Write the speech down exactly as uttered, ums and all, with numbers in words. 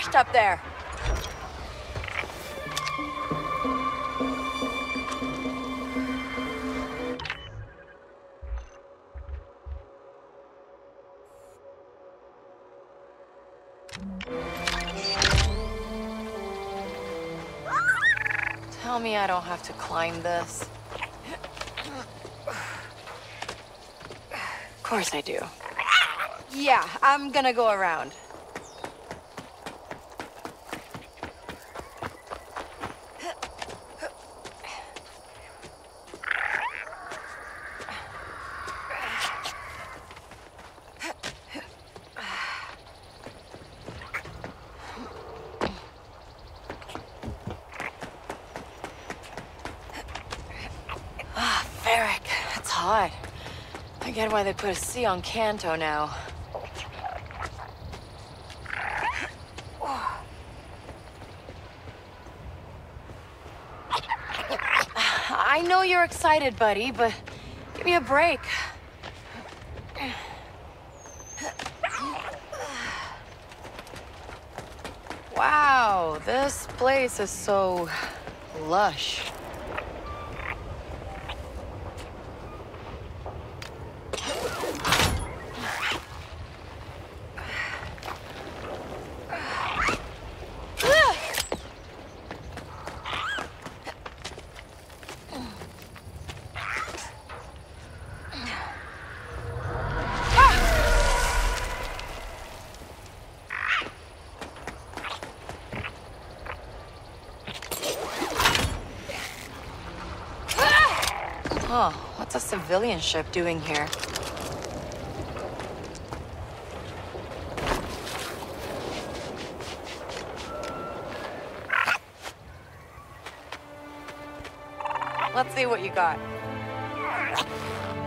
crashed up there. Tell me I don't have to climb this. Of course I do. Yeah, I'm gonna go around. I get why they put a C on Canto now. I know you're excited, buddy, but give me a break. Wow, this place is so lush. Huh, what's a civilian ship doing here? Let's see what you got.